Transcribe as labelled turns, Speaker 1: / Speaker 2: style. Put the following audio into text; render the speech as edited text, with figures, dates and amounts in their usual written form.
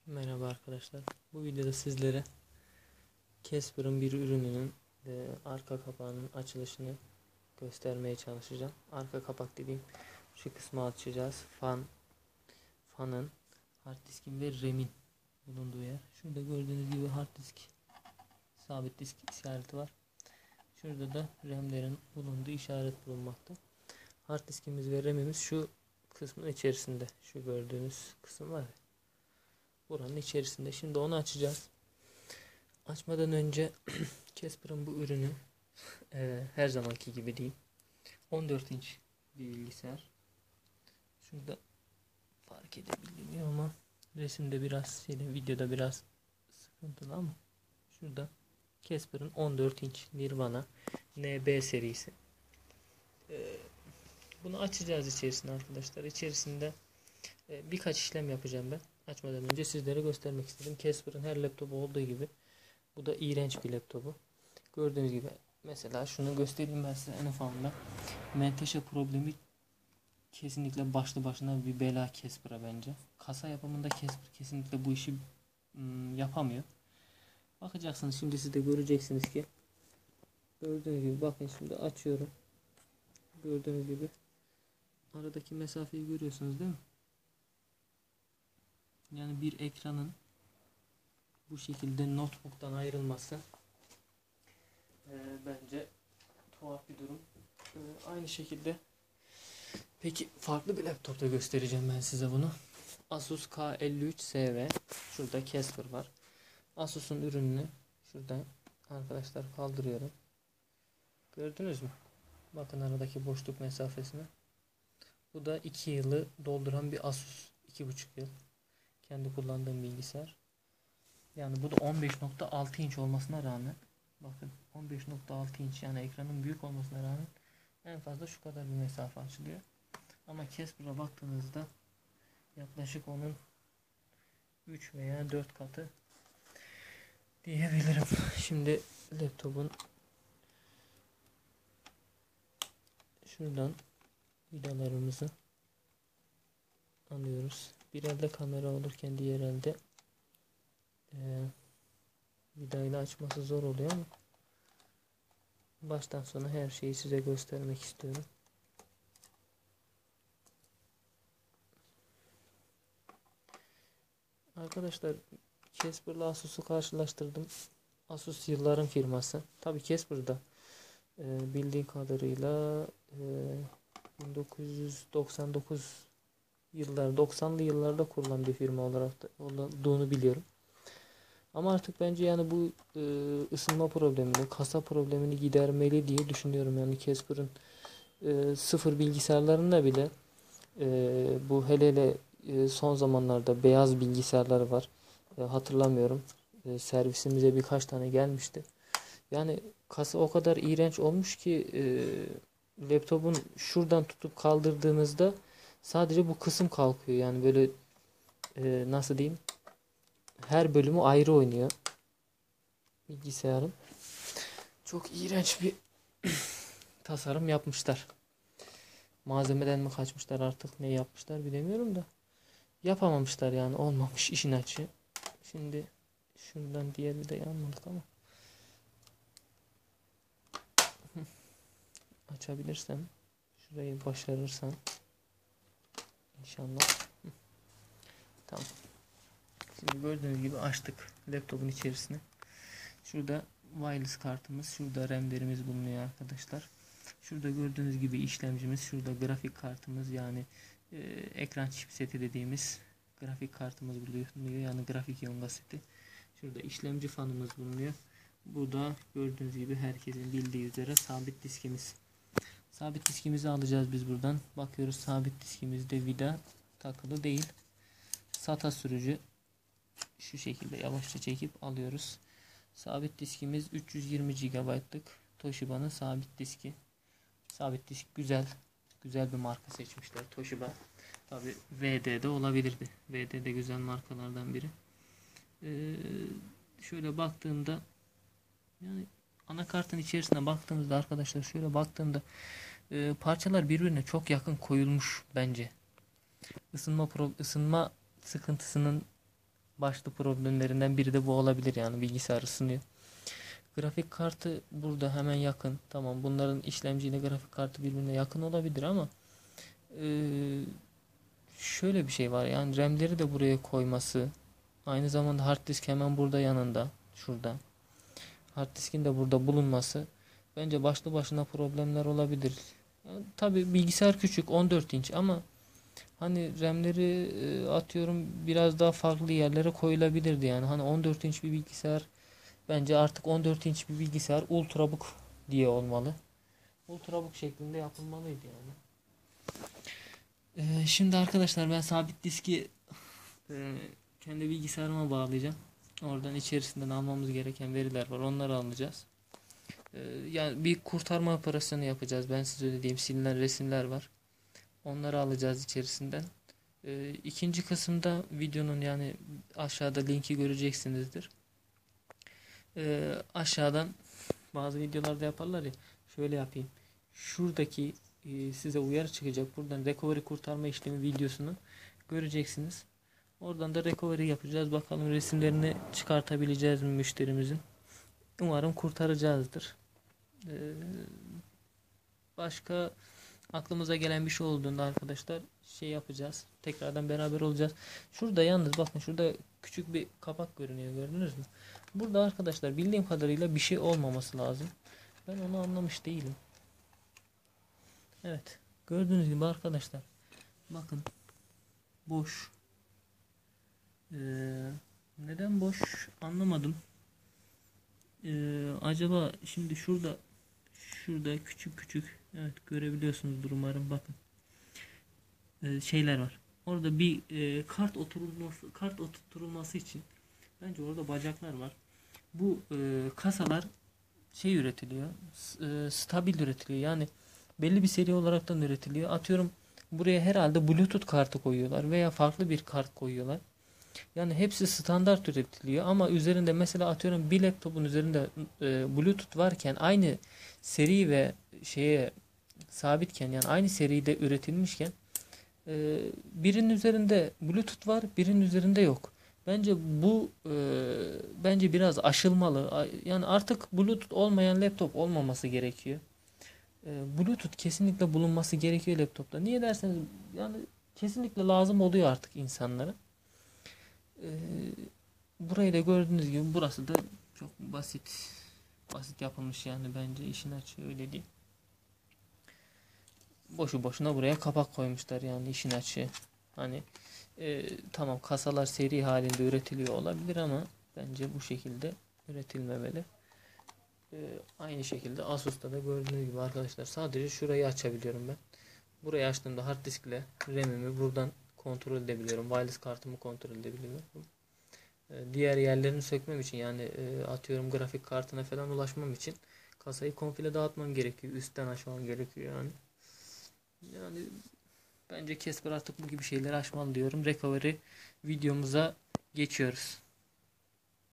Speaker 1: Merhaba arkadaşlar. Bu videoda sizlere Casper'ın bir ürününün arka kapağının açılışını göstermeye çalışacağım. Arka kapak dediğim şu kısmı açacağız. Fanın, hard diskin ve RAM'in bulunduğu yer. Şurada gördüğünüz gibi hard disk, sabit disk işareti var. Şurada da RAM'lerin bulunduğu işaret bulunmakta. Hard diskimiz ve RAM'imiz şu kısmın içerisinde. Şu gördüğünüz kısım var ya. Buranın içerisinde. Şimdi onu açacağız. Açmadan önce Casper'ın bu ürünü her zamanki gibi değil. 14 inç bir bilgisayar. Şurada fark edebiliyor ama resimde biraz videoda biraz sıkıntılı ama şurada Casper'ın 14 inç Nirvana NB serisi. Bunu açacağız içerisinde arkadaşlar. İçerisinde birkaç işlem yapacağım ben. Açmadan önce sizlere göstermek istedim. Casper'ın her laptopu olduğu gibi bu da iğrenç bir laptopu. Gördüğünüz gibi mesela şunu göstereyim ben size en ufağında. Menteşe problemi kesinlikle başlı başına bir bela Casper'a bence. Kasa yapımında Casper kesinlikle bu işi yapamıyor. Bakacaksınız şimdi siz de göreceksiniz ki. Gördüğünüz gibi bakın şimdi açıyorum. Gördüğünüz gibi aradaki mesafeyi görüyorsunuz değil mi? Yani bir ekranın bu şekilde notebook'tan ayrılması bence tuhaf bir durum. Aynı şekilde peki farklı bir laptopta göstereceğim ben size bunu. Asus K53SV. Şurada Casper var. Asus'un ürününü şuradan arkadaşlar kaldırıyorum. Gördünüz mü? Bakın aradaki boşluk mesafesine. Bu da 2 yılı dolduran bir Asus. 2,5 yıl. Kendi kullandığım bilgisayar. Yani bu da 15.6 inç olmasına rağmen bakın 15.6 inç yani ekranın büyük olmasına rağmen en fazla şu kadar bir mesafe açılıyor. Ama Casper'a baktığınızda yaklaşık onun 3 veya 4 katı diyebilirim. Şimdi laptopun şuradan vidalarımızı alıyoruz. Bir elde kamera olurken diğer elde vidayla açması zor oluyor ama baştan sona her şeyi size göstermek istiyorum. Arkadaşlar Casper'la Asus'u karşılaştırdım. Asus yılların firması. Tabii Casper'da bildiğim kadarıyla 1999 yıllar 90'lı yıllarda kurulan bir firma olarak da olduğunu biliyorum. Ama artık bence yani bu ısınma problemini, kasa problemini gidermeli diye düşünüyorum. Yani Casper'ın sıfır bilgisayarlarında bile bu hele son zamanlarda beyaz bilgisayarları var. Hatırlamıyorum. Servisimize birkaç tane gelmişti. Yani kasa o kadar iğrenç olmuş ki laptopun şuradan tutup kaldırdığınızda sadece bu kısım kalkıyor. Yani böyle nasıl diyeyim? Her bölümü ayrı oynuyor bilgisayarın. Çok iğrenç bir tasarım yapmışlar. Malzemeden mi kaçmışlar artık ne yapmışlar bilemiyorum da. Yapamamışlar yani olmamış işin açığı. Şimdi şundan diğer vidayı almadık ama. Açabilirsem. Şurayı başarırsam. İnşallah. Tamam. Şimdi gördüğünüz gibi açtık laptopun içerisine. Şurada wireless kartımız, şurada RAM'lerimiz bulunuyor arkadaşlar. Şurada gördüğünüz gibi işlemcimiz, şurada grafik kartımız yani ekran chipseti dediğimiz grafik kartımız bulunuyor. Yani grafik yonga seti. Şurada işlemci fanımız bulunuyor. Bu da gördüğünüz gibi herkesin bildiği üzere sabit diskimiz. Sabit diskimizi alacağız biz buradan. Bakıyoruz sabit diskimizde vida takılı değil. SATA sürücü şu şekilde yavaşça çekip alıyoruz. Sabit diskimiz 320 GB'lık Toshiba'nın sabit diski. Sabit disk güzel. Güzel bir marka seçmişler Toshiba. Tabi VD'de olabilirdi. VD de güzel markalardan biri. Şöyle baktığımda yani anakartın içerisine baktığımızda arkadaşlar şöyle baktığımda parçalar birbirine çok yakın koyulmuş bence. Isınma sıkıntısının başlı problemlerinden biri de bu olabilir, yani bilgisayar ısınıyor. Grafik kartı burada hemen yakın. Tamam, bunların işlemciyle grafik kartı birbirine yakın olabilir ama şöyle bir şey var, yani RAM'leri de buraya koyması, aynı zamanda hard disk hemen burada yanında, şurada. Hard diskin de burada bulunması bence başlı başına problemler olabilir. Yani tabii bilgisayar küçük, 14 inç, ama hani RAM'leri atıyorum biraz daha farklı yerlere koyulabilirdi yani. Hani 14 inç bir bilgisayar, bence artık 14 inç bir bilgisayar ultrabook diye olmalı. Ultrabook şeklinde yapılmalıydı yani. Şimdi arkadaşlar ben sabit diski e, kendi bilgisayarıma bağlayacağım. Oradan içerisinden almamız gereken veriler var. Onları alacağız. Yani bir kurtarma operasyonu yapacağız. Ben size öyle diyeyim. Silinen resimler var. Onları alacağız içerisinden. İkinci kısımda videonun, yani aşağıda linki göreceksinizdir. Aşağıdan bazı videolarda yaparlar ya. Şöyle yapayım. Şuradaki size uyarı çıkacak. Buradan recovery kurtarma işlemi videosunu göreceksiniz. Oradan da recovery yapacağız. Bakalım resimlerini çıkartabileceğiz mi müşterimizin. Umarım kurtaracağızdır. Başka aklımıza gelen bir şey olduğunda arkadaşlar şey yapacağız. Tekrardan beraber olacağız. Şurada yalnız bakın, şurada küçük bir kapak görünüyor, gördünüz mü? Burada arkadaşlar bildiğim kadarıyla bir şey olmaması lazım. Ben onu anlamış değilim. Evet. Gördüğünüz gibi arkadaşlar. Bakın. Boş. Neden boş anlamadım. Acaba şimdi şurada küçük küçük, evet görebiliyorsunuzdur umarım, bakın. Şeyler var. Orada bir kart oturtulması için bence orada bacaklar var. Bu kasalar şey üretiliyor. Stabil üretiliyor. Yani belli bir seri olaraktan üretiliyor. Atıyorum buraya herhalde Bluetooth kartı koyuyorlar veya farklı bir kart koyuyorlar. Yani hepsi standart üretiliyor ama üzerinde mesela atıyorum bir laptopun üzerinde Bluetooth varken, aynı seri ve şeye sabitken, yani aynı seride üretilmişken birinin üzerinde Bluetooth var, birinin üzerinde yok. Bence bu bence biraz aşılmalı. Yani artık Bluetooth olmayan laptop olmaması gerekiyor. Bluetooth kesinlikle bulunması gerekiyor laptopta. Niye derseniz, yani kesinlikle lazım oluyor artık insanlara. Burayı da gördüğünüz gibi, burası da çok basit yapılmış yani, bence işin açığı öyle değil. Boşu boşuna buraya kapak koymuşlar yani, işin açığı. Hani tamam, kasalar seri halinde üretiliyor olabilir ama bence bu şekilde üretilmemeli. Aynı şekilde Asus'ta da gördüğünüz gibi arkadaşlar, sadece şurayı açabiliyorum ben. Burayı açtığımda hard diskle RAM'imi buradan kontrol edebiliyorum. Wireless kartımı kontrol edebiliyorum. Diğer yerlerini sökmem için, yani atıyorum grafik kartına falan ulaşmam için kasayı komple dağıtmam gerekiyor. Üstten açmam gerekiyor yani. Yani bence Casper artık bu gibi şeyleri aşmalı diyorum. Recovery videomuza geçiyoruz.